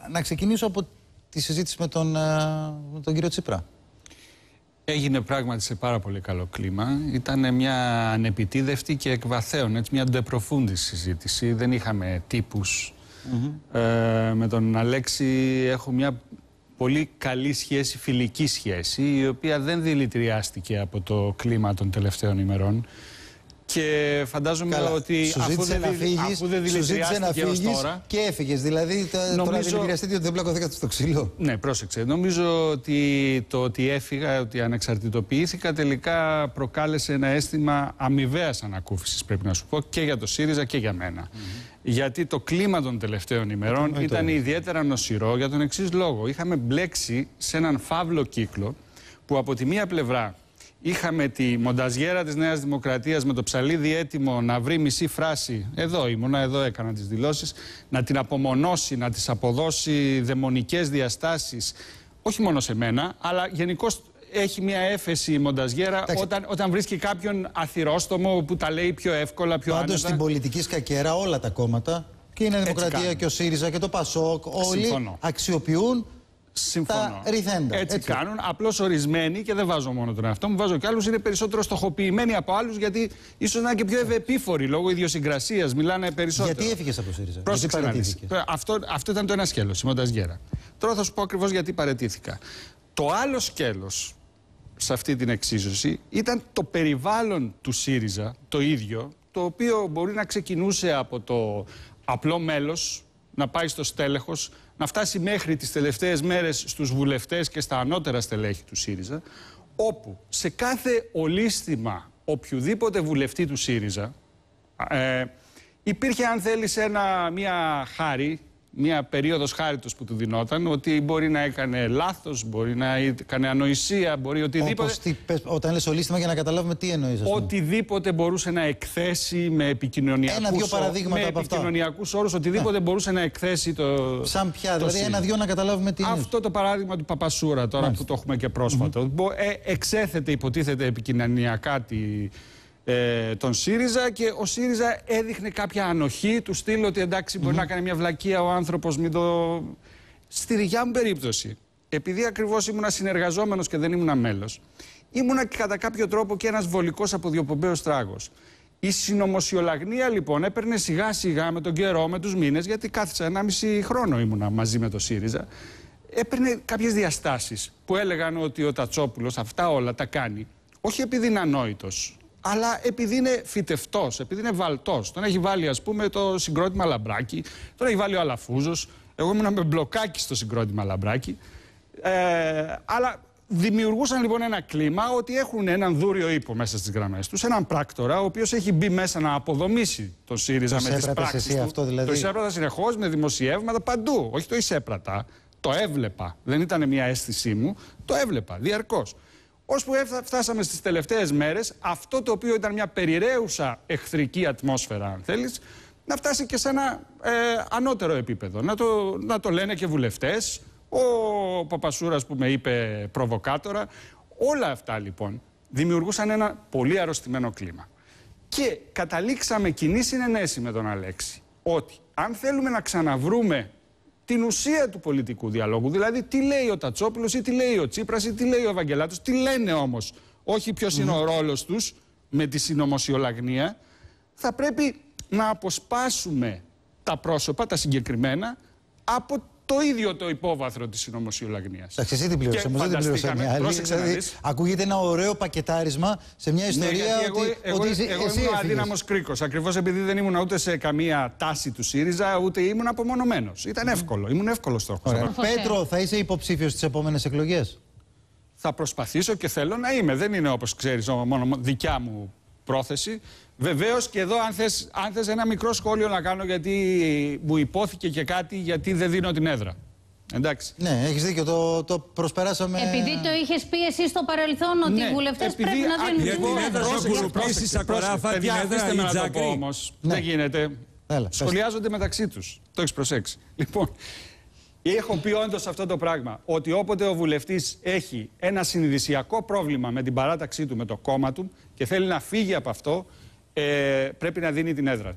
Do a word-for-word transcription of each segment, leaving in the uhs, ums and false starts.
να ξεκινήσω από τη συζήτηση με τον, με τον κύριο Τσίπρα. Έγινε πράγματι σε πάρα πολύ καλό κλίμα. Ήταν μια ανεπιτίδευτη και εκβαθέων, έτσι, μια ντεπροφούντη συζήτηση. Δεν είχαμε τύπους. Mm-hmm. ε, με τον Αλέξη έχω μια πολύ καλή σχέση, φιλική σχέση, η οποία δεν δηλητηριάστηκε από το κλίμα των τελευταίων ημερών. Και φαντάζομαι Καλά. ότι αφού δεν, αφού δεν δηλητηριάστηκε ως τώρα... Και έφυγες, δηλαδή νομίζω... τώρα δηλητηριαστείτε ότι δεν πλακωθήκατε στο ξύλο. Ναι, πρόσεξε. Νομίζω ότι το ότι έφυγα, ότι ανεξαρτητοποιήθηκα, τελικά προκάλεσε ένα αίσθημα αμοιβαίας ανακούφισης, πρέπει να σου πω, και για το ΣΥΡΙΖΑ και για μένα. Mm-hmm. Γιατί το κλίμα των τελευταίων ημερών mm-hmm. ήταν ιδιαίτερα νοσηρό για τον εξής λόγο. Είχαμε μπλέξει σε έναν φαύλο κύκλο που από τη μία πλευρά είχαμε τη μονταζιέρα της Νέας Δημοκρατίας με το ψαλίδι έτοιμο να βρει μισή φράση, εδώ ήμουνα, εδώ έκανα τις δηλώσεις, να την απομονώσει, να της αποδώσει δαιμονικές διαστάσεις, όχι μόνο σε μένα, αλλά γενικώς έχει μια έφεση η μονταζιέρα όταν, όταν βρίσκει κάποιον αθυρόστομο που τα λέει πιο εύκολα, πιο άνετα. Πάντως στην πολιτική σκακέρα όλα τα κόμματα, και η Νέα Δημοκρατία και ο ΣΥΡΙΖΑ και το ΠΑΣΟΚ, όλοι Συμφωνώ. αξιοποιούν Συμφωνώ. τα ρηθέντα. Έτσι, έτσι κάνουν. Απλώς ορισμένοι, και δεν βάζω μόνο τον εαυτό μου, βάζω και άλλους, είναι περισσότερο στοχοποιημένοι από άλλους, γιατί ίσως να είναι και πιο ευεπίφοροι λόγω ιδιοσυγκρασίας. Μιλάνε περισσότερο. Γιατί έφυγες από το ΣΥΡΙΖΑ? Πρόσεξε να δεις. Αυτό, αυτό ήταν το ένα σκέλος, η μονταζιέρα. Τώρα θα σου πω ακριβώς γιατί παραιτήθηκα. Το άλλο σκέλος σε αυτή την εξίσωση ήταν το περιβάλλον του ΣΥΡΙΖΑ, το ίδιο, το οποίο μπορεί να ξεκινούσε από το απλό μέλος, να πάει στο στέλεχος, να φτάσει μέχρι τις τελευταίες μέρες στους βουλευτές και στα ανώτερα στελέχη του ΣΥΡΙΖΑ, όπου σε κάθε ολίσθημα οποιοδήποτε βουλευτή του ΣΥΡΙΖΑ ε, υπήρχε, αν θέλεις, ένα, μια χάρη, μια περίοδος χάριτος που του δινόταν, ότι μπορεί να έκανε λάθος, μπορεί να έκανε ανοησία, μπορεί οτιδήποτε. Όπως τι, πες, όταν λες ολίσθημα, για να καταλάβουμε τι εννοείς. Οτιδήποτε μπορούσε να εκθέσει με επικοινωνιακούς, ένα-δυο παραδείγματα με από επικοινωνιακούς όρους, οτιδήποτε ε. μπορούσε να εκθέσει το. Σαν πια, δηλαδή ένα-δυο να καταλάβουμε τι εννοείς. Αυτό το παράδειγμα του Παπασούρα, τώρα Μάλιστα. που το έχουμε και πρόσφατα. Mm-hmm. ε, εξέθετε, υποτίθεται, επικοινωνιακά τη. Ε, τον ΣΥΡΙΖΑ, και ο ΣΥΡΙΖΑ έδειχνε κάποια ανοχή του στυλ ότι εντάξει, μπορεί mm-hmm. να κάνει μια βλακεία ο άνθρωπος, μην το... Στη δικιά μου περίπτωση, επειδή ακριβώς ήμουνα συνεργαζόμενος και δεν ήμουνα μέλος, ήμουνα και κατά κάποιο τρόπο και ένας βολικός αποδιοπομπαίος τράγος. Η συνωμοσιολαγνία λοιπόν έπαιρνε σιγά σιγά με τον καιρό, με τους μήνες, γιατί κάθισα ενάμιση χρόνο ήμουνα μαζί με το ΣΥΡΙΖΑ, έπαιρνε κάποιες διαστάσεις που έλεγαν ότι ο Τατσόπουλος αυτά όλα τα κάνει, όχι επειδή είναι ανόητος, αλλά επειδή είναι φυτευτός, επειδή είναι βαλτός. Τον έχει βάλει, ας πούμε, το συγκρότημα Λαμπράκη, τον έχει βάλει ο Αλαφούζος. Εγώ ήμουν με μπλοκάκι στο συγκρότημα Λαμπράκη. Ε, αλλά δημιουργούσαν λοιπόν ένα κλίμα ότι έχουν έναν δούριο ύπο μέσα στις γραμμές τους, έναν πράκτορα, ο οποίος έχει μπει μέσα να αποδομήσει τον ΣΥΡΙΖΑ το με τις πράξεις του. Αυτό, δηλαδή... Το εισέπρατα συνεχώς με δημοσιεύματα παντού. Όχι το εισέπρατα, το έβλεπα. Δεν ήταν μια αίσθησή μου, το έβλεπα διαρκώς. Ώσπου φτάσαμε στις τελευταίες μέρες, αυτό το οποίο ήταν μια περιραίουσα εχθρική ατμόσφαιρα, αν θέλεις, να φτάσει και σε ένα ε, ανώτερο επίπεδο. Να το, να το λένε και βουλευτές, ο Παπασούρας που με είπε προβοκάτορα. Όλα αυτά λοιπόν δημιουργούσαν ένα πολύ αρρωστημένο κλίμα. Και καταλήξαμε κοινή συνενέση με τον Αλέξη ότι αν θέλουμε να ξαναβρούμε την ουσία του πολιτικού διαλόγου, δηλαδή τι λέει ο Τατσόπουλος ή τι λέει ο Τσίπρας ή τι λέει ο Ευαγγελάτος, τι λένε όμως, όχι ποιος είναι ο ρόλος τους με τη συνωμοσιολαγνία, θα πρέπει να αποσπάσουμε τα πρόσωπα, τα συγκεκριμένα, από το ίδιο το υπόβαθρο της συνωμοσιολαγνίας. Εντάξει, εσύ την πλήρωσες, όμως δεν την πλήρωσες μια άλλη. Δηλαδή, ακούγεται ένα ωραίο πακετάρισμα σε μια ιστορία, ναι, ότι, εγώ, εγώ, ότι εσύ, εγώ εσύ ήμουν έφυγες. αδύναμος κρίκος, ακριβώς επειδή δεν ήμουν ούτε σε καμία τάση του ΣΥΡΙΖΑ, ούτε ήμουν απομονωμένος. Ήταν εύκολο, ήμουν εύκολος στόχος. Πέτρο, θα είσαι υποψήφιος στις επόμενες εκλογές? Θα προσπαθήσω και θέλω να είμαι. Δεν είναι, όπως ξέρεις, μόνο δικιά μου πρόθεση. Βεβαίως και εδώ, αν θες, αν θες ένα μικρό σχόλιο να κάνω, γιατί μου υπόθηκε και κάτι, γιατί δεν δίνω την έδρα. Εντάξει. Ναι, έχεις δίκιο, το, το προσπεράσαμε. Επειδή το είχες πει εσύ στο παρελθόν ότι ναι, οι βουλευτές πρέπει να δίνουν την έδρα. Πρόσεξε, παιδιά, αφήστε με να το πω όμως. Ναι. Δεν γίνεται. Έλα, σχολιάζονται μεταξύ τους. Το έχεις προσέξει. Λοιπόν, έχω πει όντως αυτό το πράγμα, ότι όποτε ο βουλευτής έχει ένα συνειδησιακό πρόβλημα με την παράταξή του, με το κόμμα του και θέλει να φύγει από αυτό, ε, πρέπει να δίνει την έδρα του.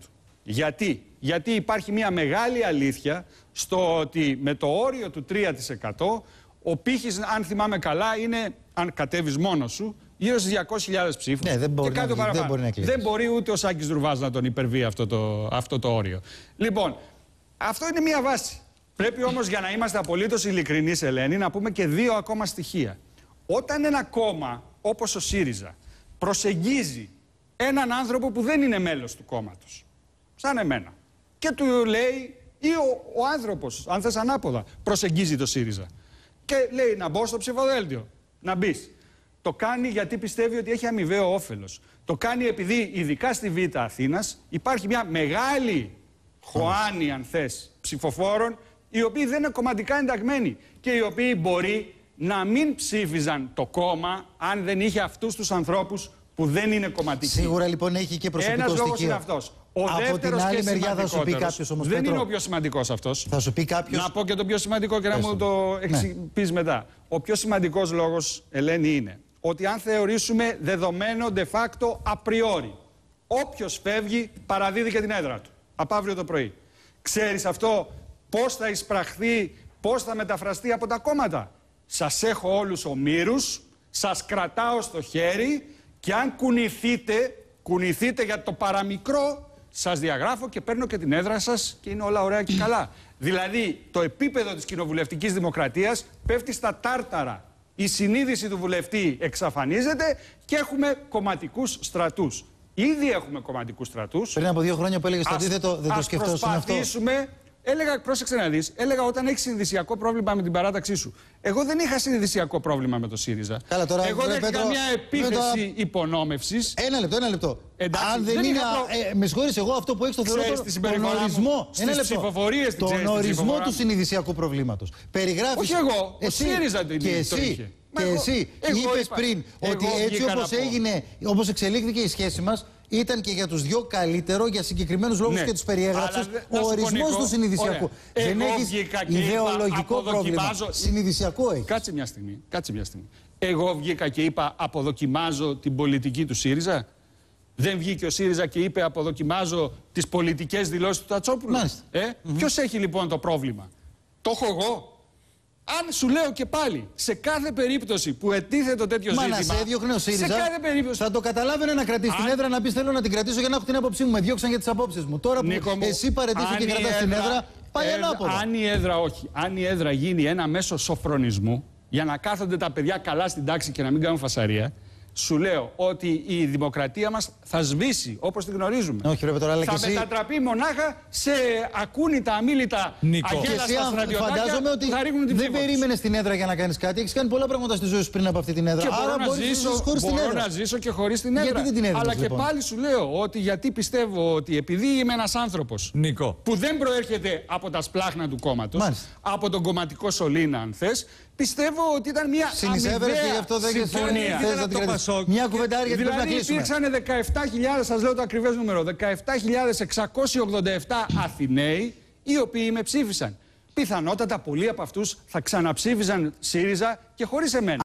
Γιατί? Γιατί υπάρχει μια μεγάλη αλήθεια στο ότι με το όριο του τρία τοις εκατό ο πύχης, αν θυμάμαι καλά, είναι, αν κατέβεις μόνος σου, γύρω στις διακόσιες χιλιάδες ψήφους. Ναι, δεν μπορεί, και να, κάτι δεν μπορεί να εκλέγεις. Δεν μπορεί ούτε ο Σάκης Δρουβάς να τον υπερβεί αυτό το, αυτό το όριο. Λοιπόν, αυτό είναι μια βάση. Πρέπει όμως, για να είμαστε απολύτως ειλικρινείς, Ελένη, να πούμε και δύο ακόμα στοιχεία. Όταν ένα κόμμα όπως ο ΣΥΡΙΖΑ προσεγγίζει έναν άνθρωπο που δεν είναι μέλος του κόμματος, σαν εμένα, και του λέει, ή ο, ο άνθρωπος, αν θες ανάποδα, προσεγγίζει το ΣΥΡΙΖΑ και λέει να μπω στο ψηφοδέλτιο, να μπεις. Το κάνει γιατί πιστεύει ότι έχει αμοιβαίο όφελος. Το κάνει επειδή, ειδικά στη Β' Αθήνας, υπάρχει μια μεγάλη χωάνη, αν θες, ψηφοφόρων, οι οποίοι δεν είναι κομματικά ενταγμένοι και οι οποίοι μπορεί να μην ψήφιζαν το κόμμα αν δεν είχε αυτούς τους ανθρώπους που δεν είναι κομματικοί. Σίγουρα λοιπόν έχει και προσωπικό Ένας στοιχείο. λόγος είναι αυτός. Ο Από την άλλη μεριά θα σου πει κάποιος όμως, δεν Πέτρο, είναι ο πιο σημαντικός αυτός. Θα σου πει κάποιος... Να πω και το πιο σημαντικό και να Πες μου το εξι... ναι. πεις μετά. Ο πιο σημαντικός λόγος, Ελένη, είναι ότι αν θεωρήσουμε δεδομένο de facto a priori, όποιος φεύγει παραδίδει και την έδρα του από αύριο το πρωί. Ξέρεις αυτό πώς θα εισπραχθεί, πώς θα μεταφραστεί από τα κόμματα? Σας έχω όλους ομήρους, σας κρατάω στο χέρι και αν κουνηθείτε, κουνηθείτε για το παραμικρό, σας διαγράφω και παίρνω και την έδρα σας και είναι όλα ωραία και καλά. Δηλαδή, το επίπεδο της κοινοβουλευτικής δημοκρατίας πέφτει στα τάρταρα. Η συνείδηση του βουλευτή εξαφανίζεται και έχουμε κομματικούς στρατούς. Ήδη έχουμε κομματικούς στρατούς. Πριν από δύο χρόνια που έλεγες το αντίθετο, δεν το σκεφτόσουν αυτό? Ας προσπαθήσουμε. Έλεγα, πρόσεξε να δεις, έλεγα όταν έχεις συνειδησιακό πρόβλημα με την παράταξή σου. Εγώ δεν είχα συνειδησιακό πρόβλημα με το ΣΥΡΙΖΑ. Καλά, τώρα, Εγώ δεν είχα Πέτρο, καμιά επίθεση Πέτρο, υπονόμευσης. Ένα λεπτό, ένα λεπτό. Εντάξει, Αν δεν, δεν είναι. είχα προ... Ε, με συγχωρείς, εγώ αυτό που έχεις το θεωρώ τον ορισμό. Στις ψηφοφορίες την ξέρεις, τον ορισμό του μου. συνειδησιακού προβλήματος. Περιγράφεις. Όχι εγώ, εσύ, ο ΣΥΡΙΖΑ το, και εσύ, το είχε. Και εγώ, εσύ είπες πριν ότι έτσι όπως έγινε, όπως εξελίχθηκε η σχέση μας, ήταν και για τους δυο καλύτερο, για συγκεκριμένους λόγους ναι. και τους περιέγραψες. Ο ορισμός του συνειδησιακού. Δεν έχεις ιδεολογικό πρόβλημα. Συνειδησιακό έχει. Κάτσε μια στιγμή. Κάτσε μια στιγμή. Εγώ βγήκα και είπα αποδοκιμάζω την πολιτική του ΣΥΡΙΖΑ. Δεν βγήκε ο ΣΥΡΙΖΑ και είπε αποδοκιμάζω τις πολιτικές δηλώσεις του Τατσόπουλου. Ε? Mm-hmm. Ποιος έχει λοιπόν το πρόβλημα? Το έχω εγώ. Αν σου λέω και πάλι, σε κάθε περίπτωση που ετίθεται τέτοιο Μα ζήτημα. Μα να σε έδιωχνε ο ΣΥΡΙΖΑ, σε κάθε περίπτωση... θα το καταλάβαινε να κρατήσει την έδρα, να πει θέλω να την κρατήσω για να έχω την άποψή μου. Με διώξαν για τις απόψεις μου. Τώρα που Νίκο, εσύ παρετήσεις και κρατάς την έδρα, πάει έδρα, ανάποδα. Αν η έδρα, όχι. Αν η έδρα γίνει ένα μέσο σοφρονισμού για να κάθονται τα παιδιά καλά στην τάξη και να μην κάνουν φασαρία, σου λέω ότι η δημοκρατία μας θα σβήσει όπως την γνωρίζουμε. Όχι, ρε, τώρα, αλλά θα και εσύ... μετατραπεί μονάχα σε ακούνητα, αμίλητα, αγέλαστα στρατιωτάκια φαντάζομαι ότι που θα ρίχνουν την δεν περίμενες την έδρα για να κάνεις κάτι. Έχεις κάνει πολλά πράγματα στη ζωή σου πριν από αυτή την έδρα. Και Άρα μπορώ, να ζήσω, χωρίς μπορώ την έδρα. να ζήσω και χωρίς την έδρα. Γιατί δεν την έδινες, Αλλά λοιπόν? και πάλι σου λέω ότι γιατί πιστεύω ότι επειδή είμαι ένας άνθρωπος Νίκο. που δεν προέρχεται από τα σπλάχνα του κόμματος, από τον κομματικό σωλήνα, αν θες, πιστεύω ότι ήταν μια αμοιβαία συμφωνία. Μια κουβεντάρια γιατί δηλαδή υπήρξαν δεκαεπτά χιλιάδες, σας λέω το ακριβές νούμερο, δεκαεπτά χιλιάδες εξακόσιοι ογδόντα επτά Αθηναίοι οι οποίοι με ψήφισαν. Πιθανότατα πολλοί από αυτούς θα ξαναψήφιζαν ΣΥΡΙΖΑ και χωρίς εμένα.